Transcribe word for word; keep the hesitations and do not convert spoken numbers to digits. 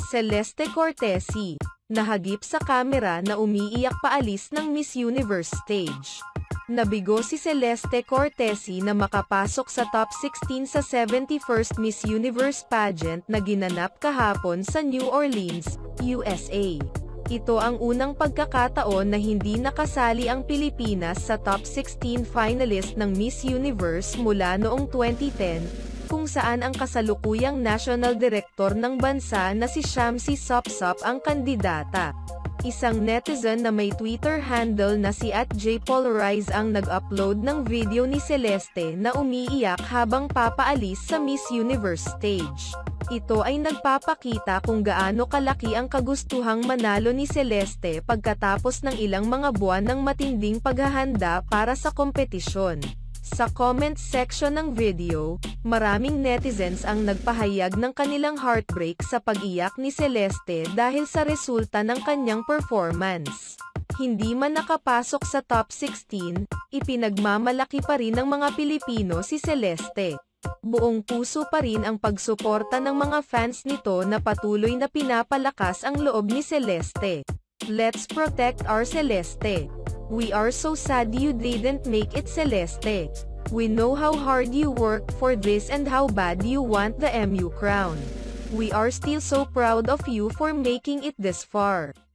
Celeste Cortesi, nahagip sa kamera na umiiyak paalis ng Miss Universe stage. Nabigo si Celeste Cortesi na makapasok sa top sixteen sa seventy-first Miss Universe pageant na ginanap kahapon sa New Orleans, U S A. Ito ang unang pagkakataon na hindi nakasali ang Pilipinas sa top sixteen finalist ng Miss Universe mula noong twenty ten, kung saan ang kasalukuyang national director ng bansa na si Shamsi Sopsop ang kandidata. Isang netizen na may Twitter handle na si at jpolarize ang nag-upload ng video ni Celeste na umiiyak habang papaalis sa Miss Universe stage. Ito ay nagpapakita kung gaano kalaki ang kagustuhang manalo ni Celeste pagkatapos ng ilang mga buwan ng matinding paghahanda para sa kompetisyon. Sa comment section ng video, maraming netizens ang nagpahayag ng kanilang heartbreak sa pag-iyak ni Celeste dahil sa resulta ng kanyang performance. Hindi man nakapasok sa top sixteen, ipinagmamalaki pa rin ng mga Pilipino si Celeste. Buong puso pa rin ang pagsuporta ng mga fans nito na patuloy na pinapalakas ang loob ni Celeste. Let's protect our Celeste. We are so sad you didn't make it, Celeste. We know how hard you worked for this and how bad you want the M U crown. We are still so proud of you for making it this far.